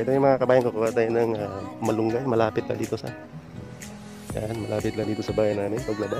Ito yung mga kabayan, kukuha tayo ng malunggay. Malapit lang dito sa malapit lang dito sa bahay namin paglabas.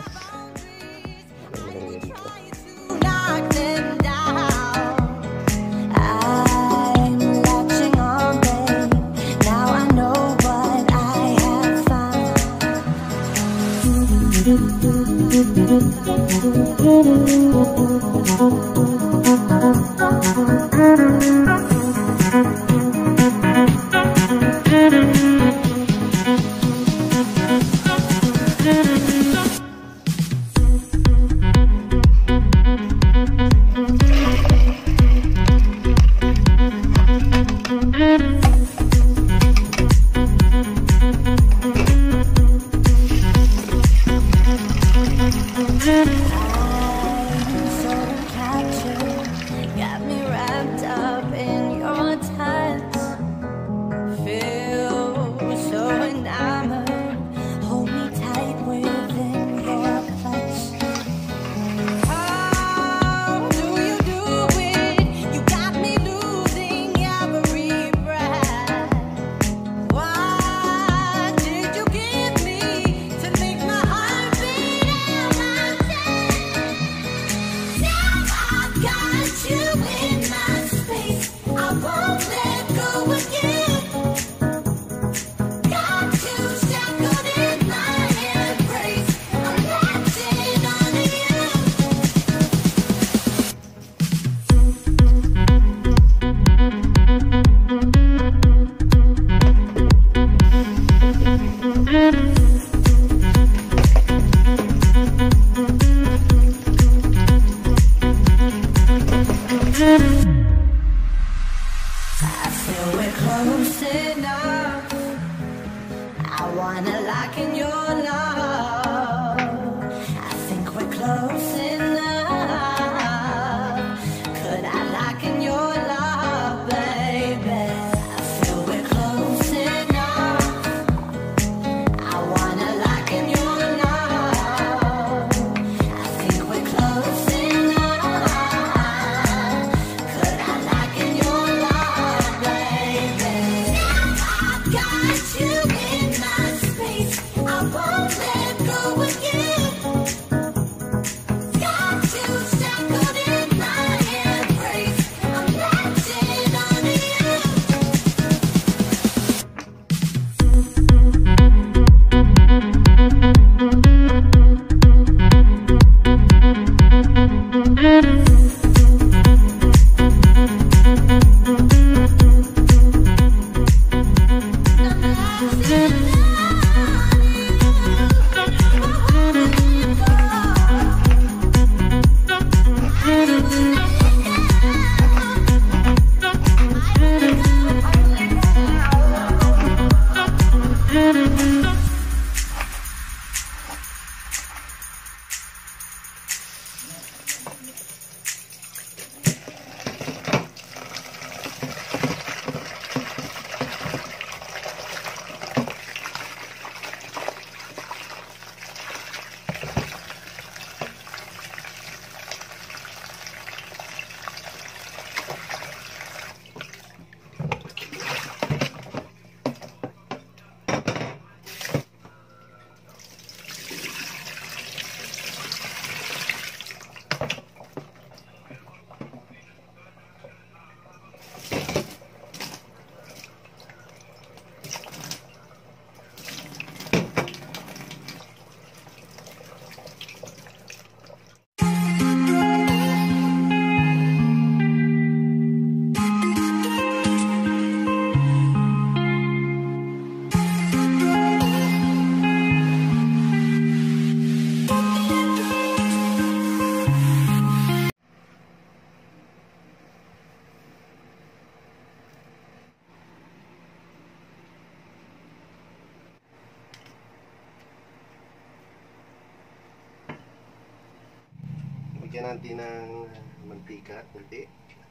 Bigyan natin ng mantika, kunti.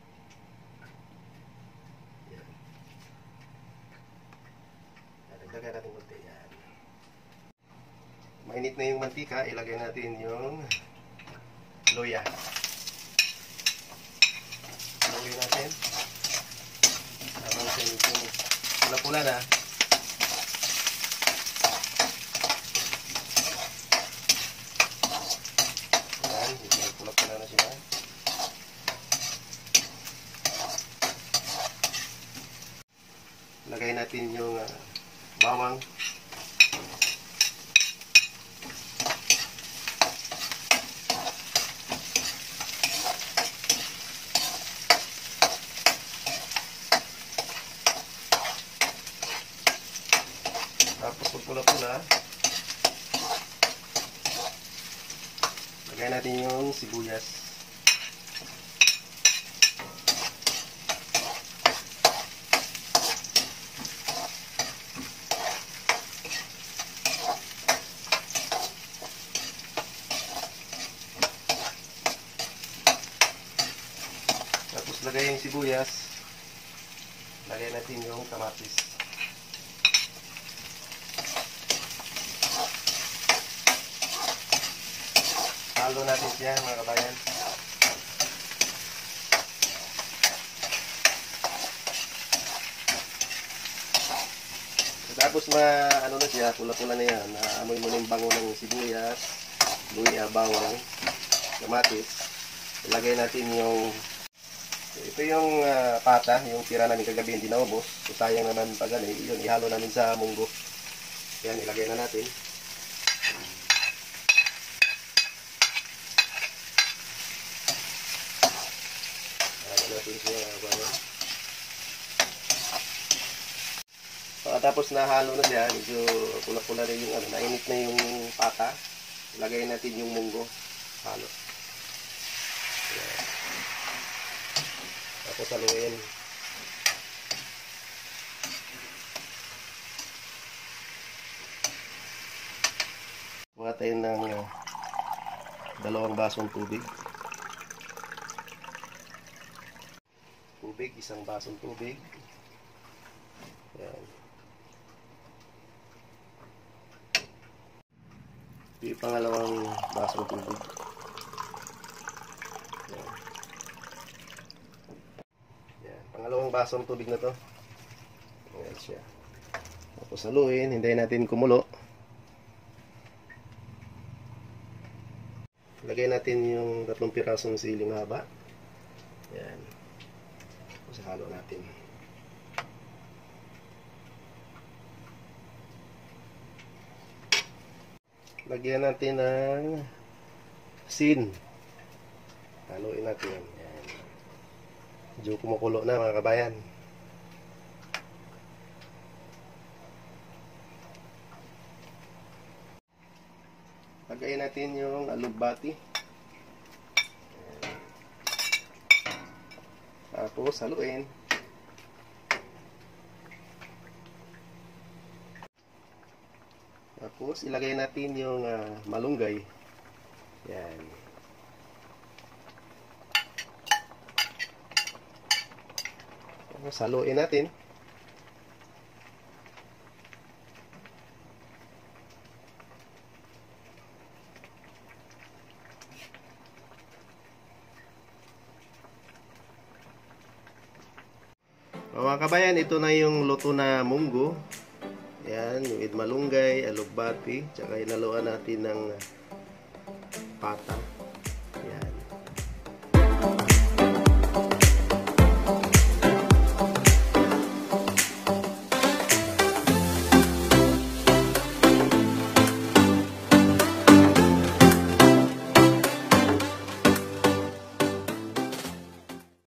Yan. Dagdagan natin kunti. Yan. Mainit na yung mantika, ilagay natin yung luya. Ilagay natin. Habang medyo pula-pula na. Yan, pula-pula na siya. Lagay natin yung bawang. Tapos pula-pula, lagay natin yung sibuyas. Tapos lagay yung sibuyas, lagay natin yung kamatis. Halo natin siya mga kabayan. Tapos ano na siya, pula-pula na yan. Naamoy mo na yung bango ng sibuyas, luya, bawang, kamatis. Ilagay natin yung ito yung pata, yung tira namin kagabi hindi naubos. So, sayang naman pag yun, ihalo namin sa munggo. Yan, ilagay na natin. Tapos nahalo na siya, medyo pula-pula rin yung nainit na yung pata. Lagay natin yung munggo. Halo. Ayan. Tapos haluin. Kuha tayo ng 2 basong tubig. Isang basong tubig. Ayan. Yung pangalawang basong tubig. Ayan. Ayan. Pangalawang basong tubig na to. Ayan siya. Tapos haluin, hintayin natin kumulo. Lagay natin yung 3 pirasong siling haba. Ayan. Tapos halo natin. Lagyan natin ng asin. Haluin natin. Ayan. Medyo kumukulo na mga kabayan. Lagyan natin yung alugbati. Tapos haluin. Tapos ilagay natin yung malunggay. Yan. Tapos haluin natin. Mga kabayan, ito na yung luto na munggo. Yan, yung malunggay, alugbati, tsaka inaluan natin ng pata.